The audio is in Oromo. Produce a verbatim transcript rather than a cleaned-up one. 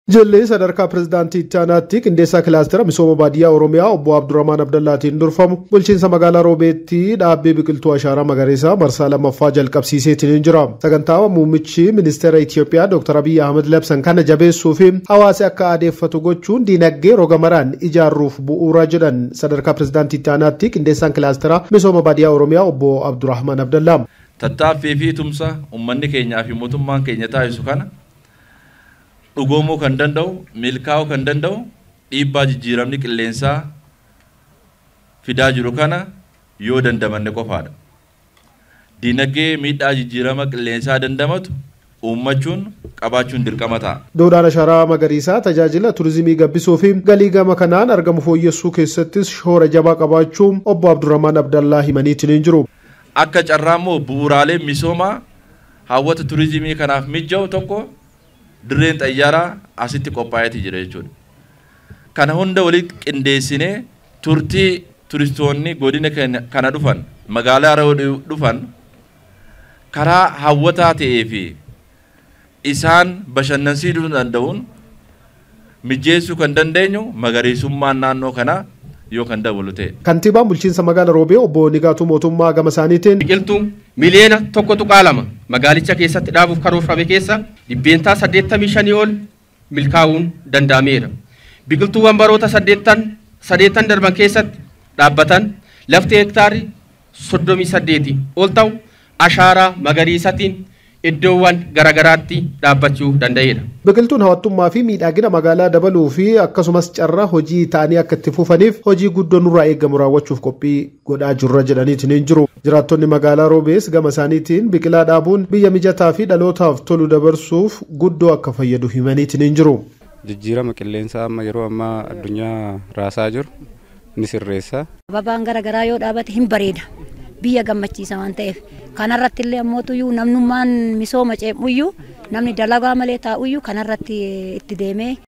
Jalli sadarkaa pirezidaantii Itaanaatti qindeessaa kilaastera misooma baadiyyaa Oromiyaa obbo Abdurrahmaan Abdallaatiin durfamu bulchiinsa magaalaa Roobeetti dhaabbii biqiltuu ashaaraa magariisaa marsaa lammaffaa jalqabsiiseetiin jira. Sagantaa muummichi ministeera Itoophiyaa Dr. Abiy Ahmed labsan kana jabeessuu fi hawaasi akka adeeffatu gochuun diinagdee roga maraan ijaarruuf bu'uura jedhan sadarkaa pirezidaantii Itaanaatti qindeessaan kilaastera misooma baadiyyaa Oromiyaa obbo Abdurrahmaan Abdallaa. Tattaaffii fi tumsa uummanni keenyaa fi mootummaan keenya taasisu kana dhugoomoo kan danda'u, milkaa'uu kan danda'u, dhiibbaa jijjiiramni qilleensaa fidaa jiru kana yoo dandamanne qofaadha. Diinagdee miidhaa jijjiirama qilleensaa dandamatu uummachuun qabaachuun dirqama ta'a. Doodaan ashaaraa magariisaa tajaajila turizimii gabbisuu fi galii gama kanaan argamu fooyyessuu keessattis shoora jabaa qabaachuun obbo Abdurrahmaan Abdallaa himaniitiin jiru. Akka carraammoo bu'uuraalee misoomaa hawwata turizimii kanaaf mijja'u tokko dirreen xayyaaraa asitti qophaa'eeti jira jechuudha. Kana hunda walitti qindeessinee turtii turistoonni godina kana dhufan magaalaa irra dhufan karaa hawwataa ta'ee fi isaan bashannansiisuu danda'uun mijeessuu kan dandeenyu magariisummaan naannoo kanaa yoo kan dabalu ta'e. Kantiibaan bulchiinsa magaalaa Roobee obbo Nigaatuu Mootummaa gama isaaniitiin biqiltuu miliyoona tokko tuqaa lama magaalicha keessatti dhaabuuf karoorfame keessa dhibbeentaa saddeettamii shanii ol milkaa'uun danda'ameera. Biqiltuuwwan baroota saddeettan saddeettan darban keessatti dhaabbatan lafti hektaarri soddomii saddeeti ol ta'u ashaaraa magariisatiin iddoowwan garagaraatti dhaabbachuu danda'eera. Biqiltuun hawwattummaa fi miidhagina magaalaa dabaluu fi akkasumas carraa hojii ta'anii akka itti fufaniif hojii guddoo nurraa eegamu raawwachuuf qophii godhaa jirra jedhaniitiin jiru. Jiraattonni magaalaa Roobees gama isaaniitiin biqilaa dhaabuun biyya mijataa fi dhalootaaf tolu dabarsuuf guddoo akka fayyadu himaniitiin jiru. Jijjiirama qilleensaa amma yeroo ammaa addunyaa raasaa jiru ni sirreessa. Ababaan garagaraa yoo dhaabate hin bareeda. Biyya gammachiisa waan ta'eef kanarratti illee ammootuyyuu namnummaan misooma ceemuyyuu namni dalagaa malee taa'uyyuu kanarratti itti deemee